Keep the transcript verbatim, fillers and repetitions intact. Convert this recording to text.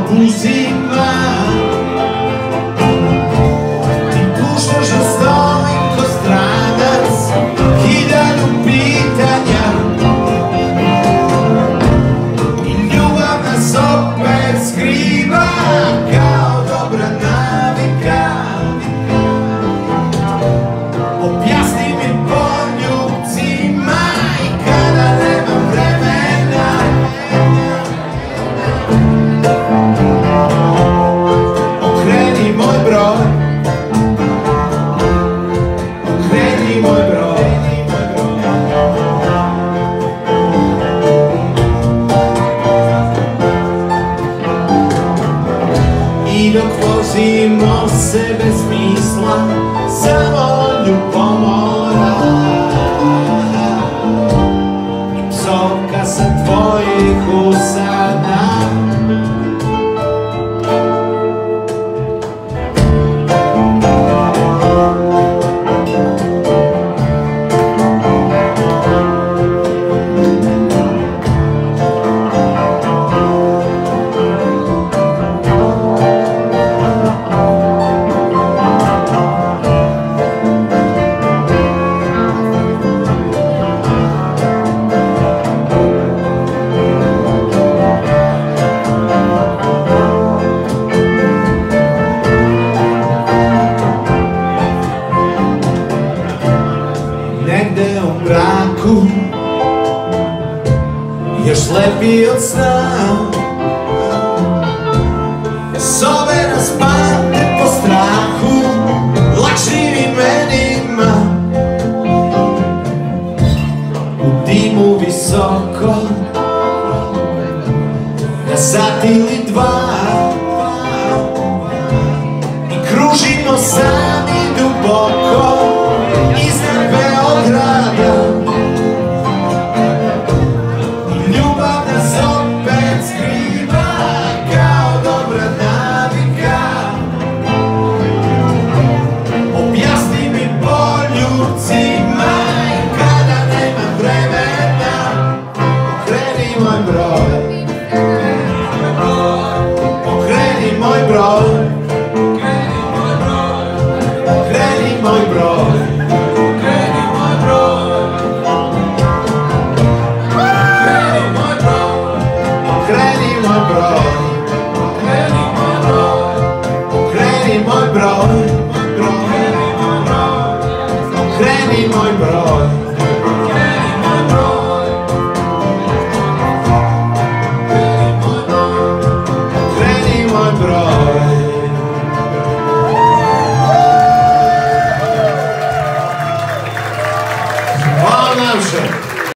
obuzima. Ti puštaš da stojim ko stranac, hiljadu pitanja, i ljubav nas opet skriva kao dobra navika. Objasni mi poljubcima i kada nema vremena. Okreni moj broj, okreni moj broj. I dok vozimo se bez smisla, samo ljubomora i psovka sa tvojih usana. Negde u mraku, još lepiji od sna, sobe nas pamte po strahu, lažnim imenima. U dimu visoko, na sat ili dva, i kružimo sami duboko iznad Beograda. Ljubav nas opet skriva kao dobra navika. Objasni mi poljubcima i kada nema vremena. Okreni moj broj.